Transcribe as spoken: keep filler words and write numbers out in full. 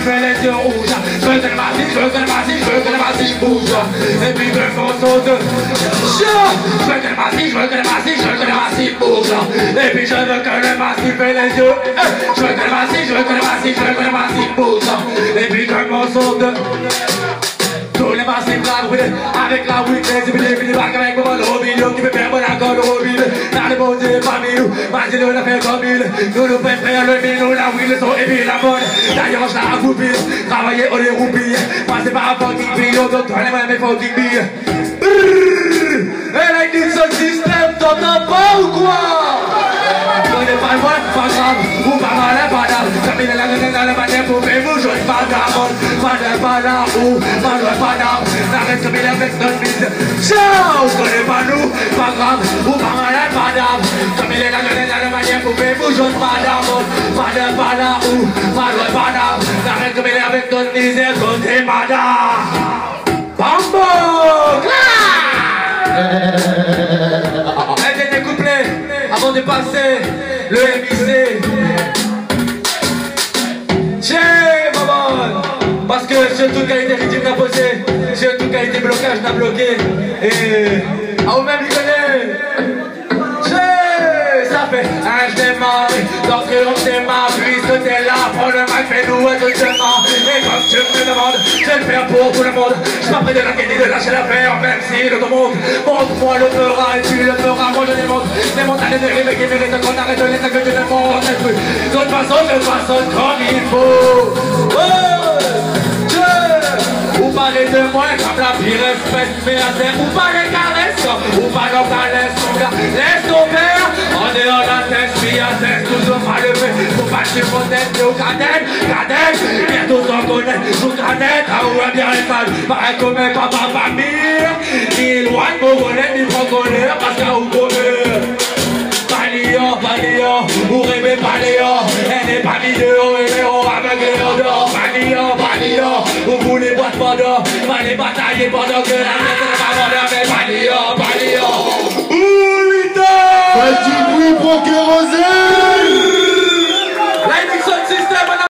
fais les yeux rouges. Je veux que le massif, je veux que le massif, je veux que le massif bouge. Et puis je fonce au deux. Je veux que le massif, je veux que le massif, je veux que le massif bouge. Et puis je veux que le massif fait les yeux. Je veux que le massif, je veux que le massif, je veux que le massif bouge. Et puis je fonce au deux. Tous les massifs la brûlent avec la weed, les ébillés, puis les bacs avec mon vol au milieu qui fait faire mon accord au milieu. Dans les beaux yeux parmi nous, Magie nous l'a fait comme il. Nous nous fait faire le mille, nous la weed, le son et puis la mode. D'ailleurs, je la accroupis, travailler on est roupis. Passez par un fucking bill, on donne les mains, mes fucking billes. Elle a dit ce système, t'entends pas ou quoi? On n'est pas loin, pas grave, ou pas mal, pas d'âme. Comme il est là, dans la manière pour faire vous, je ne pas d'âme. Pas de pas là, ou pas loin, pas d'âme. Arrête comme il est avec notre bise. Ciao, je connais pas nous, pas grave, ou pas mal, pas d'âme. Comme il est là, dans la manière pour faire vous, je ne pas d'âme. Pas de pas là, ou pas loin, pas d'âme. Arrête comme il est avec notre bise, côté madame. Bambo! Un dernier couplet avant de passer le M I C. Tiens, maman, parce que j'ai toute qualité rythme n'a posé, j'ai toute qualité blocage n'a bloqué. Et à vous-même, il connaît. Ça fait un je démarre, donc on démarre, puisque t'es là, prends le mic, fais-nous un truc de main. Et comme tu me demandes, je vais le faire pour tout le monde. Je suis pas prêt de la gagner, de lâcher l'affaire, même si le monde monte. Montre-moi le fera, et tu le feras, moi je les montre. Les montagnes de rimes qui méritent qu'on arrête les sacs que tu ne montres plus. De toute façon, je façonne comme il faut. Oh, vous parlez de moi comme la pire espèce, mais à terre, vous parlez caresse, vous parlez en laisse ton gars, laisse ton père, on est en la tête, puis à tête, toujours pas levé, faut pas se monter, au cadette, cadette, bientôt s'en connaît, sous cadette, à où est bien les femmes, pareil comme un papa famille, ni loin de Congolais, ni francolais, parce qu'à où connaît. Paléon, Paléon, vous rêvez Paléon, elle n'est pas vidéo, et héros aveuglés en dehors. Paléon, Paléon, vous voulez boire pendant, pas les batailler pendant que la tête ne va pas